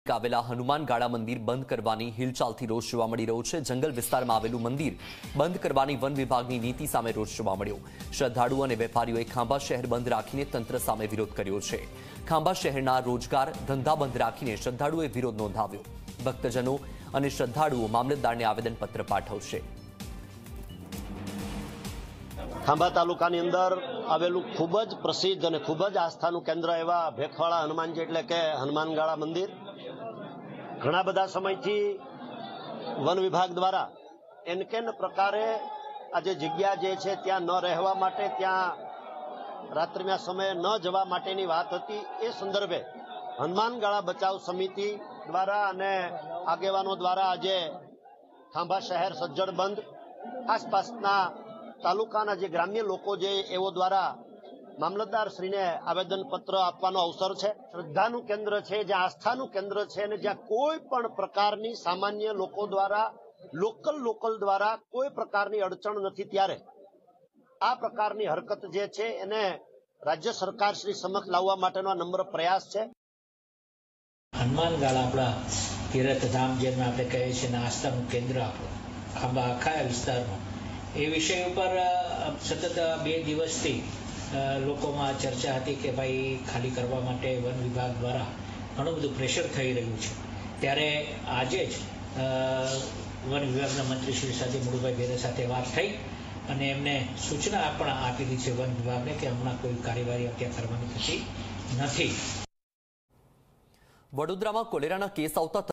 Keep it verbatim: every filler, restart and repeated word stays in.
આવેલા હનુમાન ગાળા મંદિર બંધ કરવાની હિલચાલથી રોષ જોવા મળી રહ્યો છે। જંગલ વિસ્તારમાં આવેલું મંદિર બંધ કરવાની વન વિભાગની નીતિ સામે રોષ જોવા મળ્યો। શ્રદ્ધાળુઓ અને વેપારીઓએ ખાંભા શહેર બંધ રાખીને તંત્ર સામે વિરોધ કર્યો છે। ખાંભા શહેરના રોજગાર ધંધા બંધ રાખીને શ્રદ્ધાળુઓએ વિરોધ નોંધાવ્યો। ભક્તજનો અને શ્રદ્ધાળુઓ મામલતદારને આવેદનપત્ર પાઠવશે। ખાંભા તાલુકાની અંદર આવેલું ખૂબ જ પ્રસિદ્ધ અને ખૂબ જ આસ્થાનું કેન્દ્ર એવા ભેખવાડા હનુમાનજી એટલે કે હનુમાનગાળા મંદિર ઘણા બધા સમયથી વન વિભાગ દ્વારા એન કેન પ્રકારે આ જે જગ્યા જે છે ત્યાં ન રહેવા માટે, ત્યાં રાત્રિના સમયે ન જવા માટેની વાત હતી। એ સંદર્ભે હનુમાનગાળા બચાવ સમિતિ દ્વારા અને આગેવાનો દ્વારા આજે ખાંભા શહેર સજ્જડ બંધ, આસપાસના તાલુકાના જે ગ્રામ્ય લોકો જે એવો દ્વારા મામલતદાર શ્રીને આવેદનપત્ર આપવાનો અવસર છે। શ્રદ્ધાનું કેન્દ્ર છે, જ્યાં આસ્થાનું કેન્દ્ર છે અને જ્યાં કોઈ પણ પ્રકારની સામાન્ય લોકો દ્વારા લોકલ લોકલ દ્વારા કોઈ પ્રકારની અડચણ નથી, ત્યારે આ પ્રકારની હરકત જે છે એને રાજ્ય સરકાર શ્રી સમક્ષ લાવવા માટેનો નમ્ર પ્રયાસ છે। હનુમાનગાળા આપણા તીર્થધામ જેમ આપણે કહીએ છીએ, આસ્થાનું કેન્દ્ર આપણું ખાંભા આખા વિસ્તારમાં, એ વિષય ઉપર સતત બે દિવસથી લોકોમાં ચર્ચા હતી કે ભાઈ ખાલી કરવા માટે વન વિભાગ દ્વારા ઘણું બધું પ્રેશર થઈ રહ્યું છે। ત્યારે આજે જ વન વિભાગના મંત્રીશ્રી સાથે મુળુભાઈ બેરા સાથે વાત થઈ અને એમને સૂચના પણ આપી દીધી છે વન વિભાગને કે હમણાં કોઈ કાર્યવાહી અત્યારે કરવાની થતી નથી। વડોદરામાં કોલેરાના કેસ આવતા